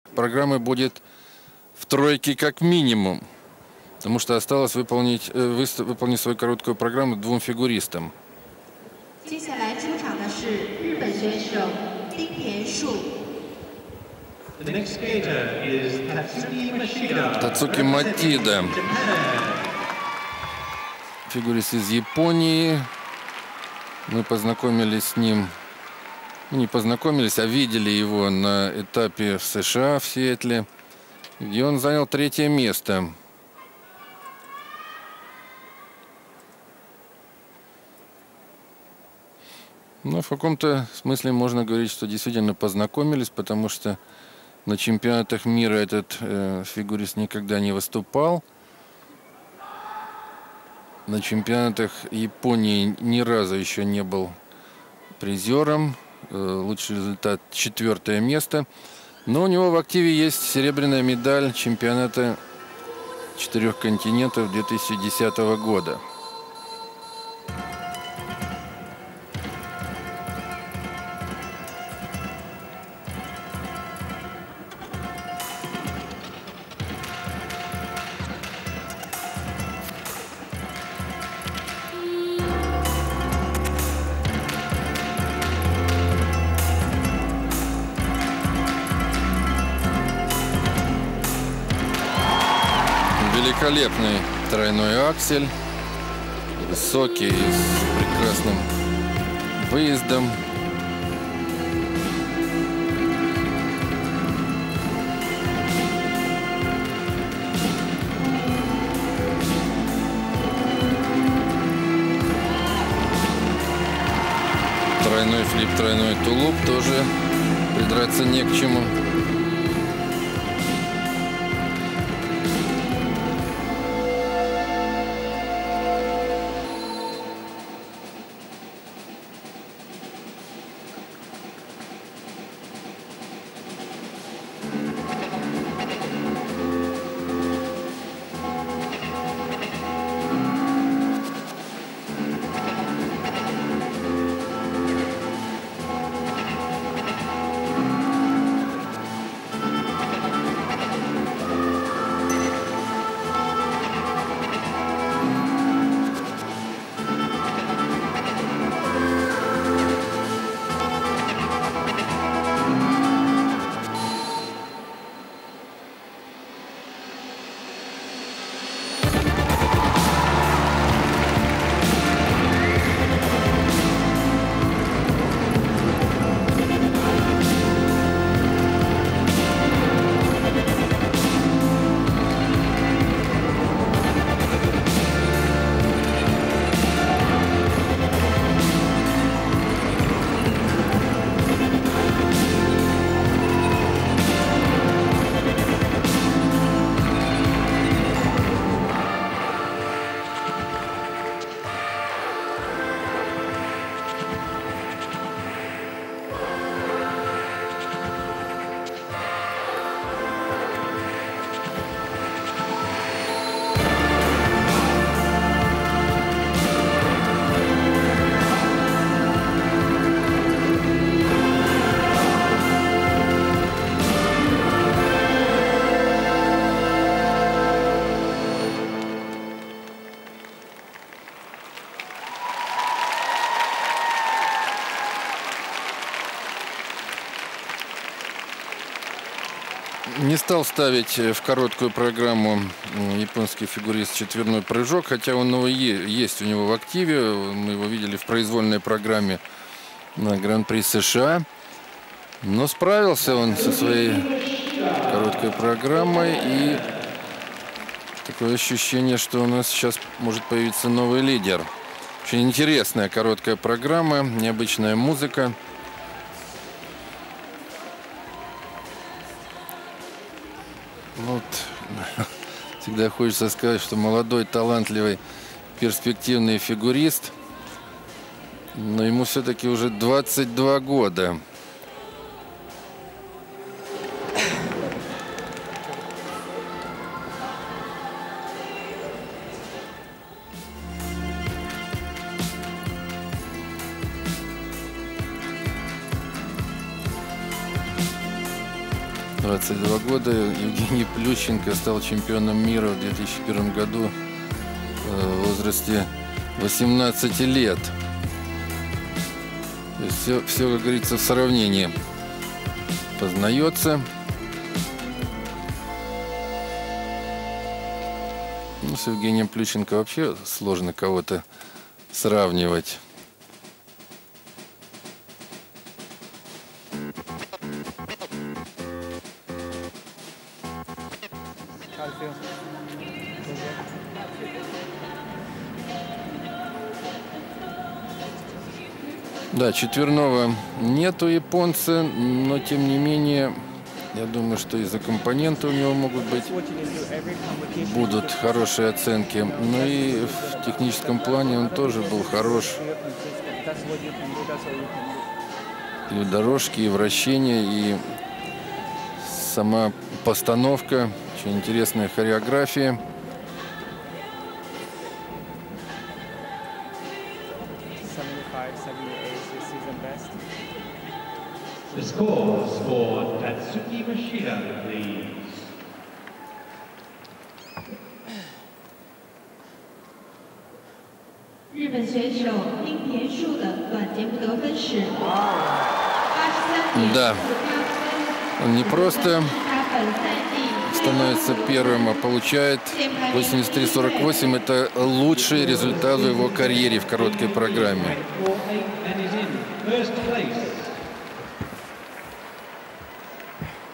программы будет в тройке как минимум, потому что осталось выполнить свою короткую программу 2 фигуристам. The next skater is Tatsuki MACHIDA. Татсуки Матида, фигурист из Японии. Мы познакомились с ним, не познакомились, а видели его на этапе в США, в Сиэтле, где он занял 3-е место. Но в каком-то смысле можно говорить, что действительно познакомились, потому что на чемпионатах мира этот фигурист никогда не выступал. На чемпионатах Японии ни разу еще не был призером. Лучший результат 4-е место. Но у него в активе есть серебряная медаль чемпионата 4 континентов 2010 года. Великолепный тройной аксель, высокий, с прекрасным выездом. Тройной флип, тройной тулуп, тоже придраться не к чему. Не стал ставить в короткую программу японский фигурист четверной прыжок, хотя он есть у него в активе. Мы его видели в произвольной программе на Гран-при США. Но справился он со своей короткой программой. И такое ощущение, что у нас сейчас может появиться новый лидер. Очень интересная короткая программа, необычная музыка. Вот. Всегда хочется сказать, что молодой, талантливый, перспективный фигурист. Но ему все-таки уже 22 года. 22 года. Евгений Плющенко стал чемпионом мира в 2001 году в возрасте 18 лет. То есть все, как говорится, в сравнении познается. Ну, с Евгением Плющенко вообще сложно кого-то сравнивать. Да, четверного нет у японца, но тем не менее, я думаю, что из-за компонента у него будут хорошие оценки. Ну и в техническом плане он тоже был хорош. И в дорожке, и вращение, и сама постановка. Очень интересная хореография. The scores for Tatsuki MACHIDA, please. 日本选手丁田树的短节目得分是 Да, он не просто становится первым, а получает 83-48. Это лучший результат в его карьере в короткой программе.